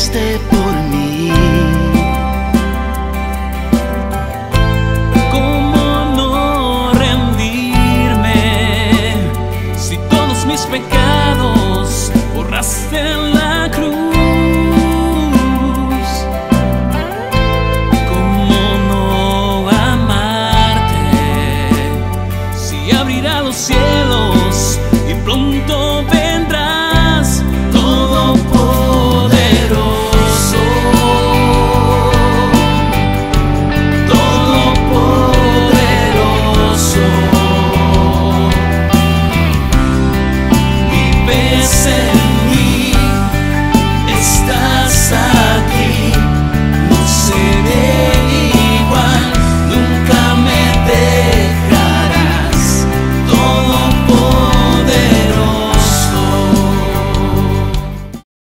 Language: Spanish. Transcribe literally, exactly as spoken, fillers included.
moriste por mí. ¿Cómo no rendirme si todos mis pecados borraste en la cruz? ¿Cómo no amarte si abrirá los cielos y pronto verás